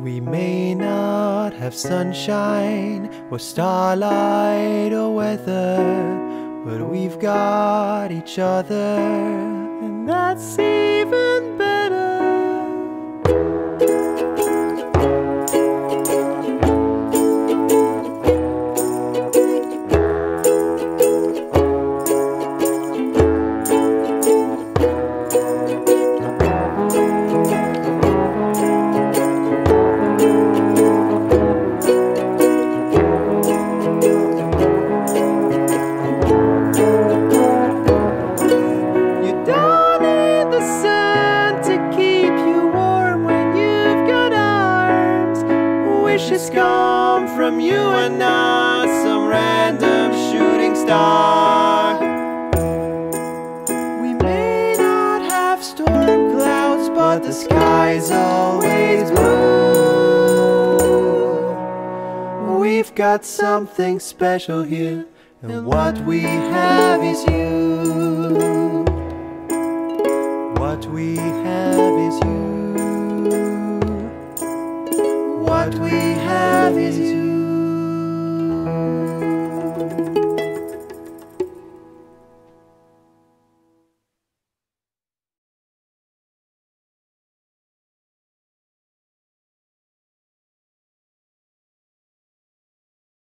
We may not have sunshine or starlight or weather, but we've got each other, and that's even better. Wishes come from you and not some random shooting star. We may not have storm clouds, but the sky's always blue. We've got something special here, and what we have is you. What we have is you. What we